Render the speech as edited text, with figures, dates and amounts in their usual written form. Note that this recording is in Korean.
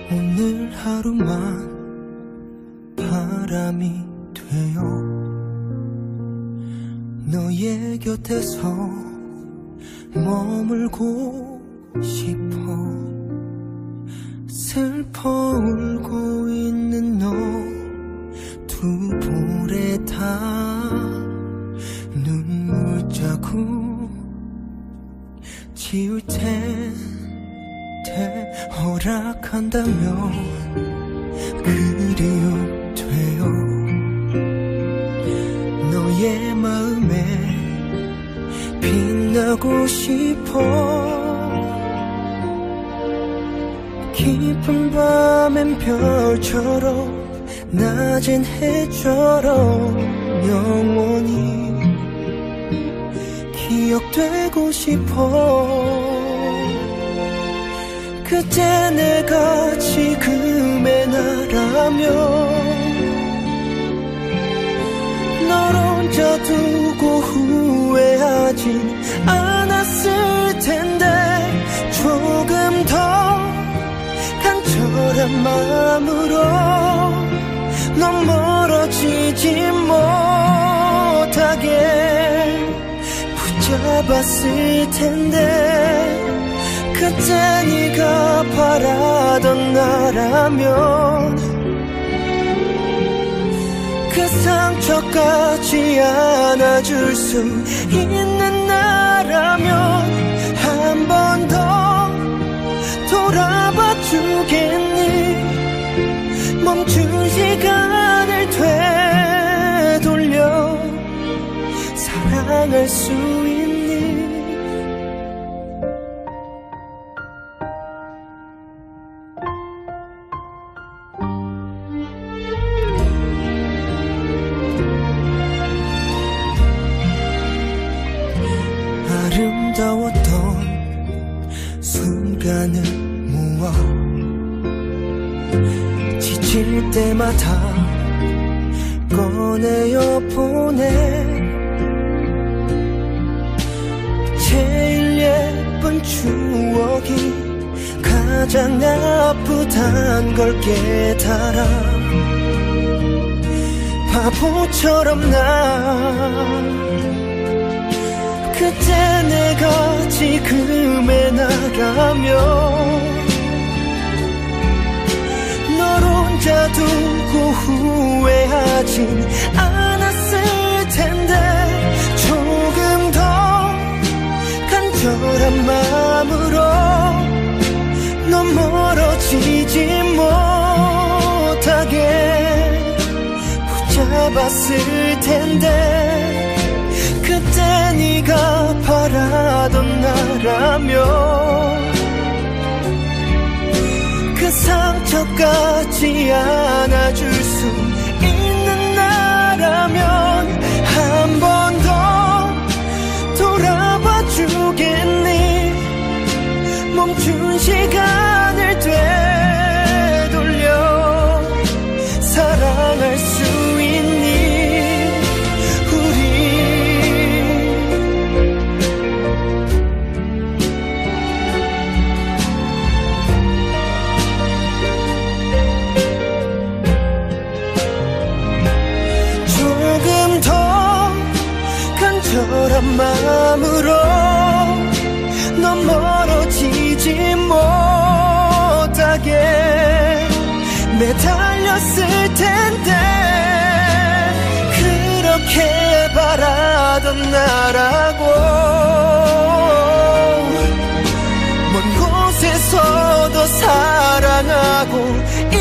오늘 하루만 바람이 되어 너의 곁에서 머물고 싶어. 슬퍼 울고 있는 너 두 볼에 다 눈물 자국 지울 텐데 허락한다면 그리움되어 너의 마음에 빛나고 싶어. 깊은 밤엔 별처럼 낮엔 해처럼 영원히 기억되고 싶어. 그때 내가 지금의 나라면 널 혼자 두고 후회하진 않았을 텐데 조금 더 간절한 마음으로 넌 멀어지지 못하게 붙잡았을 텐데 그때 네가 바라던 나라면 그 상처까지 안아줄 수 있는 나라면 한 번 더 돌아봐 주겠니? 멈춘 시간을 되돌려 사랑할 수 있니? 아름다웠던 순간을 모아 지칠 때마다 꺼내어 보내. 제일 예쁜 추억이 가장 아프단 걸 깨달아 바보처럼 난 그때 내가 지금의 나라면 널 혼자 두고 후회하진 않았을 텐데 조금 더 간절한 마음으로 넌 멀어지지 못하게 붙잡았을 텐데 그때 네가 바라던 나라면 그 상처까지 안아줄 수 있는 나라면 한 번 더 돌아봐 주겠니? 멈춘 시간을 되돌려 사랑할 수 있니? 간절한 마음으로 넌 멀어지지 못하게 매달렸을 텐데 그렇게 바라던 나라고 먼 곳에서도 사랑하고